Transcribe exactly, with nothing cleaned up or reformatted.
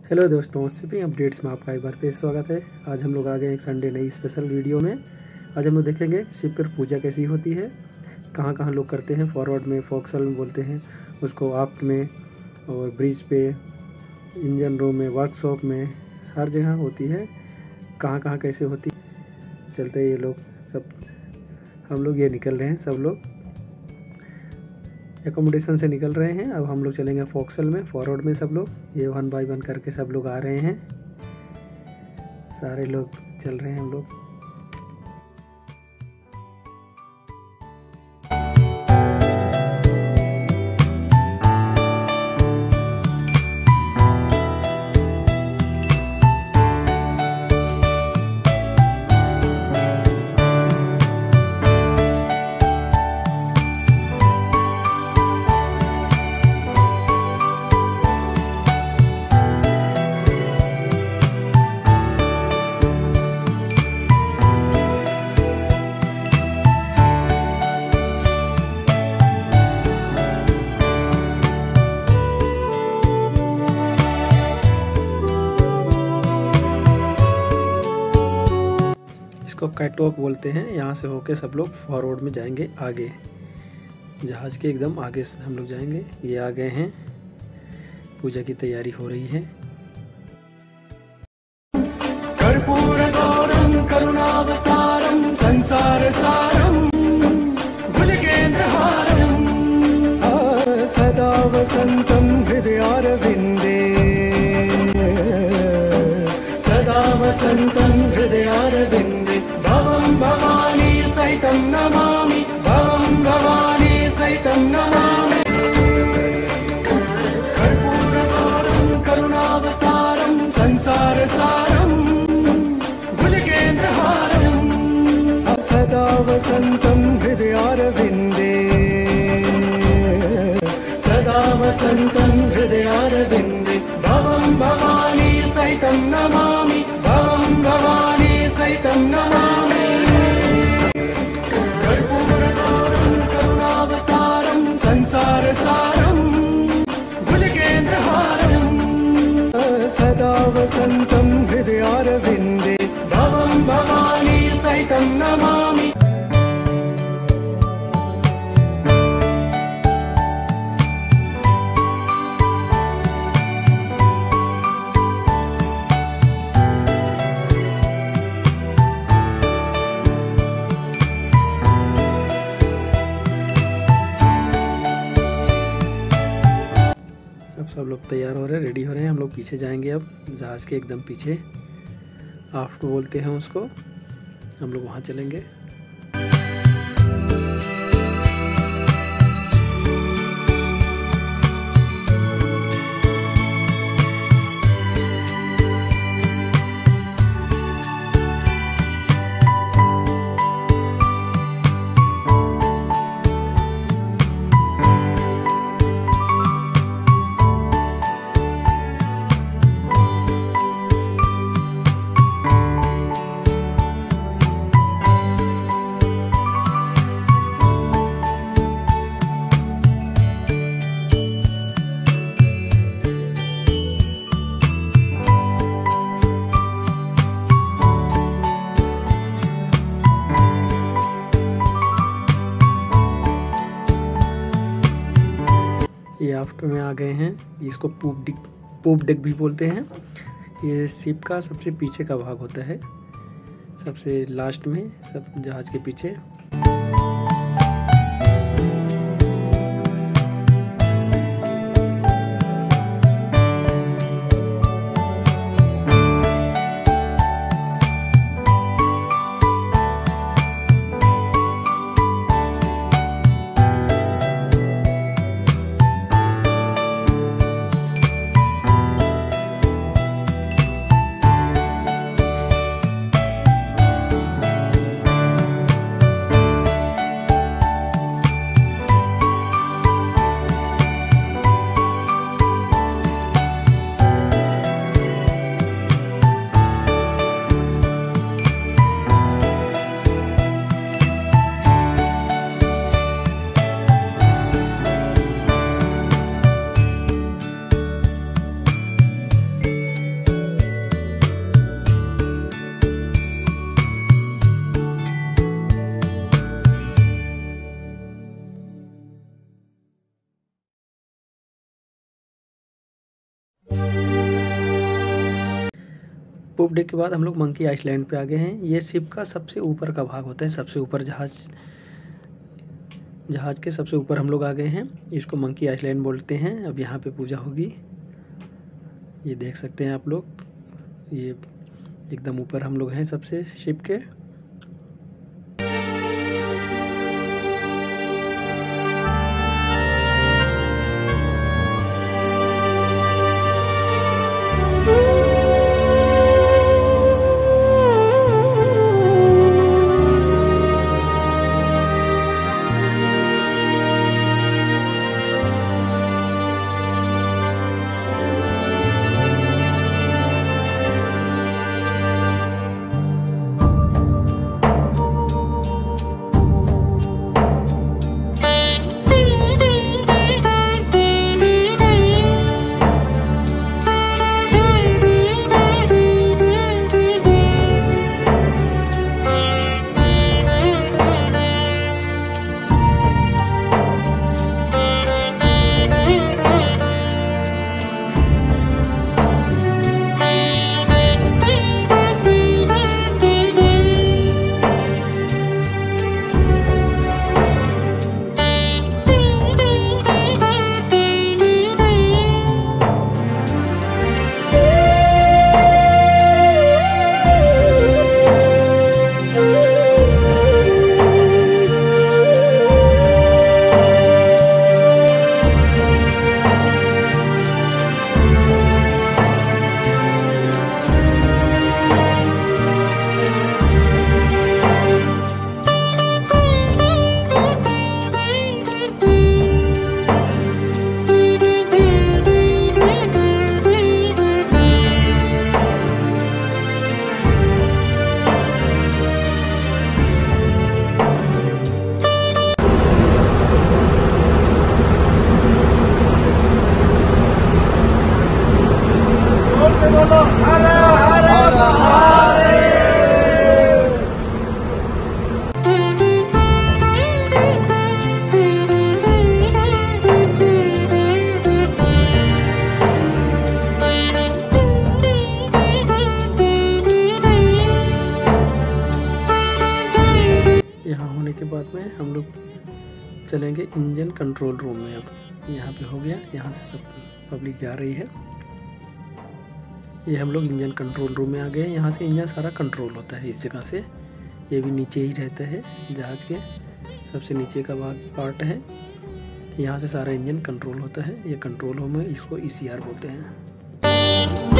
Hello दोस्तों, CP updates में आपका एक बार फिर स्वागत है। आज हम लोग आ गए एक संडे नई स्पेशल वीडियो में। आज हम लोग देखेंगे शिप पर पूजा कैसी होती है, कहाँ कहाँ लोग करते हैं। फॉरवर्ड में, फोक्सल में बोलते हैं उसको, आफ्ट में और ब्रिज पे, इंजन रूम में, वर्कशॉप में, हर जगह होती है। कहाँ कहाँ कैसे होती चलते ये लोग सब। हम लोग ये निकल रहे हैं, सब लोग एकोमोडेशन से निकल रहे हैं। अब हम लोग चलेंगे फोक्सल में, फॉरवर्ड में सब लोग। ये वन बाय वन करके सब लोग आ रहे हैं, सारे लोग चल रहे हैं हम लोग। इसको कैटवॉक बोलते हैं। यहाँ से होके सब लोग फॉरवर्ड में जाएंगे आगे, जहाज के एकदम आगे से हम लोग जाएंगे। ये आ गए हैं, पूजा की तैयारी हो रही है। कर्पूरगौरं करुणावतारं संसार सारं भुजगेन्द्रहारं सदा वसन्तं हृदयारविन्दे, सदा वसन्तं हृदयारविन्दे। भवं भवानी सहितं नमामि, भवं भवानी सहितं नमामि। कर्पूरगौरं करुणावतारं संसार सारं भुजगेन्द्रहारं सदा वसन्तं हृदयारविन्दे, सदा वसन्तं हृदयारविन्दे। भवं भवानी सहितं नमामि, भवं भवानी सहितं नमामि। कर्पूरगौरं करुणावतारं संसार सारं भुजगेन्द्रहारं सदा वसन्तं हृदयारविन्दे। भवं भवानी सहितं नमामि। अब सब लोग तैयार हो रहे हैं, रेडी हो रहे हैं। हम लोग पीछे जाएंगे, अब जहाज के एकदम पीछे, आफ्ट बोलते हैं उसको। हम लोग वहाँ चलेंगे। ये आफ्टर में आ गए हैं। इसको पूप डिक पूप डेक भी बोलते हैं। ये शिप का सबसे पीछे का भाग होता है, सबसे लास्ट में, सब जहाज के पीछे। पोप डेक के बाद हम लोग मंकी आइलैंड पे आ गए हैं। ये शिप का सबसे ऊपर का भाग होता है, सबसे ऊपर जहाज जहाज के सबसे ऊपर हम लोग आ गए हैं। इसको मंकी आइलैंड बोलते हैं। अब यहाँ पे पूजा होगी, ये देख सकते हैं आप लोग। ये एकदम ऊपर हम लोग हैं सबसे शिप के। यहाँ होने के बाद में हम लोग चलेंगे इंजन कंट्रोल रूम में। अब यहाँ पे हो गया, यहाँ से सब पब्लिक जा रही है। ये हम लोग इंजन कंट्रोल रूम में आ गए। यहाँ से इंजन सारा कंट्रोल होता है इस जगह से। ये भी नीचे ही रहता है, जहाज़ के सबसे नीचे का भाग पार्ट है। यहाँ से सारा इंजन कंट्रोल होता है। ये कंट्रोल रूम है, इसको ई सी आर बोलते हैं।